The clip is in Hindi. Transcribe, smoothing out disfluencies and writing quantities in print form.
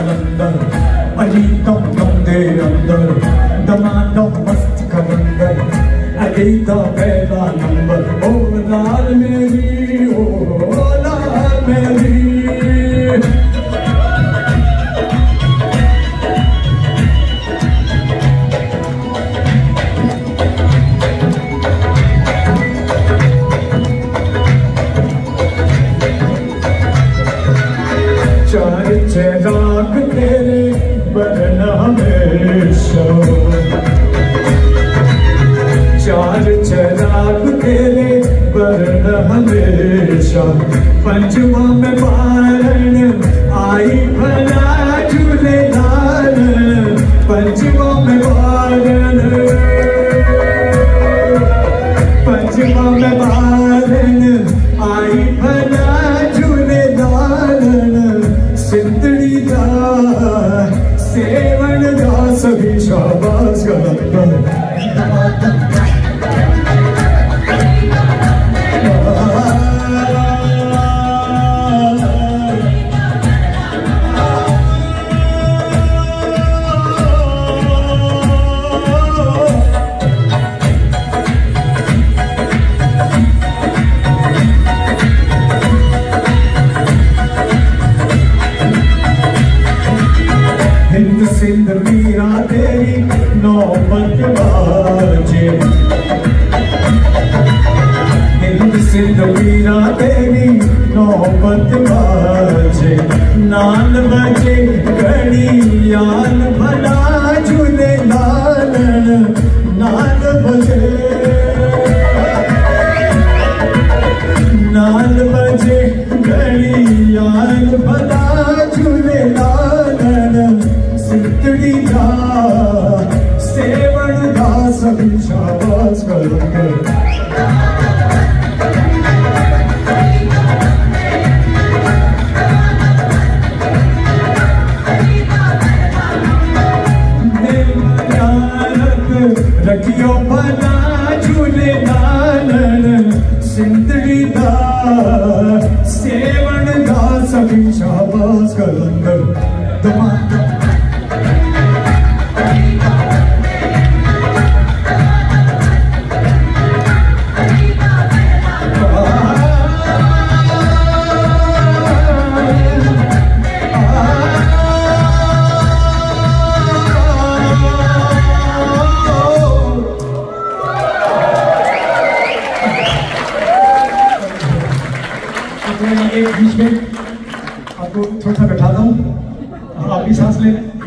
कलंदर अली दम दम दे अंदर दमादम मस्त कलंदर अली दा पहला नंबर ओ लाल मेरी ओ लाल मेरी चार चराग तेरे बरना हमेशा चार चराग तेरे बरना हमेशा पंचवा में बारण आई भला झूले लाल पंचवा में बारण पंचवा में बारण आई भला झूले लाल सिंधड़ी दा सेवन दा सभी शाबाश कलंदर हिंद सिंध मीरा तेरी नौबत बाजे हिंद सिंध मीरा तेरी नौबत बाजे नाल बजे घड़ियाल भला झूले लाल नाल बजे नाल बजे घड़ियाल भला झूले लाल सिंधड़ी दा सेवन दा सभी शाबाश कलंदर रखियो भला झूले लाल सिंधड़ी दा सेवन दा सभी शाबाश कलंदर दमा बीच में आपको थोड़ा सा बैठा दूं, आप भी सांस ले लें।